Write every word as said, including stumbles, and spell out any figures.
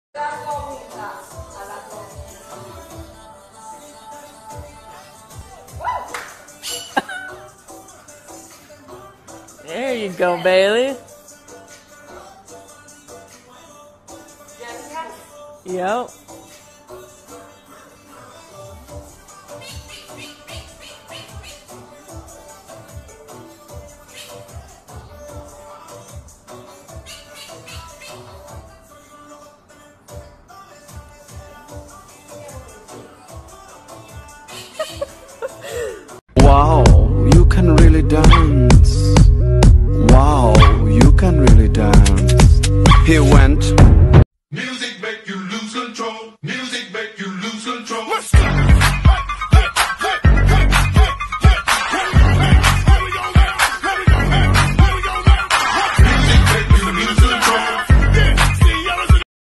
There you go, Bailey. Yep. Wow, you can really dance.